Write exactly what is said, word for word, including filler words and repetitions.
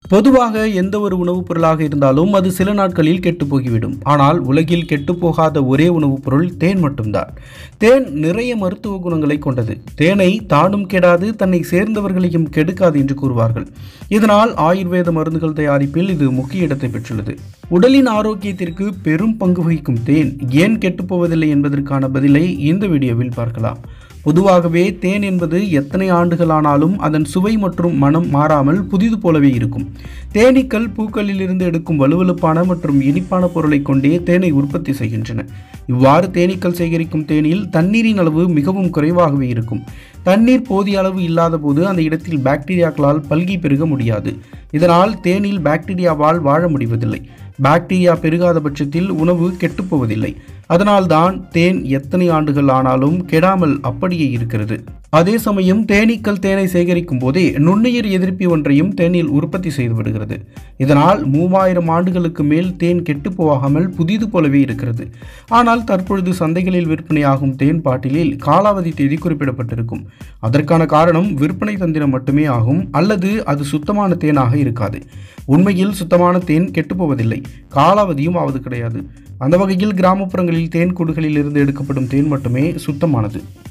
பொதுவாக எந்த ஒரு உணவுப் பொருளாக இருந்தாலும் அது சில நாட்களில் கெட்டு போகிவிடும். ஆனால் உலகில் கெட்டுப்போகாத ஒரே உணவுப் பொருள் தேன் மட்டும்தான். தேன் நிறைய மருத்துவ குணங்களை கொண்டது. தேனை தானும் கெடாது, தன்னை சேர்ந்தவர்களையும் கெடுக்காது என்று கூறுவார்கள். இதனால் ஆயுர்வேத மருந்துகள் தயாரிப்பில் இது முக்கிய இடத்தை பெற்றுள்ளது. உடலின் ஆரோக்கியத்திற்கு பெரும் பங்கு வகிக்கும் தேன் ஏன் கெட்டுப்போவதில்லை என்பதற்கான பதிலை இந்த வீடியோவில் பார்க்கலாம். பொதுவாகவே தேன் என்பது எத்தனை ஆண்டுகள் ஆனாலும் அதன் சுவை மற்றும் மனம் மாறாமல் புதிது போலவே இருக்கும். தேனீக்கள் பூக்களிலிருந்து எடுக்கும் வலுவலுப்பான மற்றும் இனிப்பான பொருளை கொண்டே தேனை உற்பத்தி செய்கின்றன. இவ்வாறு தேனீக்கள் சேகரிக்கும் தேனில் தண்ணீரின் அளவு மிகவும் குறைவாகவே இருக்கும். தண்ணீர் போதிய அளவு இல்லாத போது அந்த இடத்தில் பாக்டீரியாக்களால் பல்கி பெருக முடியாது. இதனால் தேனில் பாக்டீரியாவால் வாழ முடிவதில்லை. பாக்டீரியா பெருகாத பட்சத்தில் உணவு கெட்டுப்போவதில்லை. அதனால்தான் தேன் எத்தனை ஆண்டுகள் ஆனாலும் கெடாமல் அப்படியே இருக்கிறது. அதே சமயம் தேனீக்கள் தேனை சேகரிக்கும் போதே நுண்ணுயிர் எதிர்ப்பி ஒன்றையும் தேனில் உற்பத்தி செய்து விடுகிறது. இதனால் மூவாயிரம் ஆண்டுகளுக்கு மேல் தேன் கெட்டுப்போகாமல் புதிது போலவே இருக்கிறது. ஆனால் தற்பொழுது சந்தைகளில் விற்பனையாகும் தேன் பாட்டிலில் காலாவதி தேதி குறிப்பிடப்பட்டிருக்கும். அதற்கான காரணம் விற்பனை தந்திரம் மட்டுமே ஆகும், அல்லது அது சுத்தமான தேனாக இருக்காது. உண்மையில் சுத்தமான தேன் கெட்டுப்போவதில்லை, காலாவதியும் ஆவது கிடையாது. அந்த வகையில் கிராமப்புறங்களில் தேன் கூடுகளில் இருந்து எடுக்கப்படும் தேன் மட்டுமே சுத்தமானது.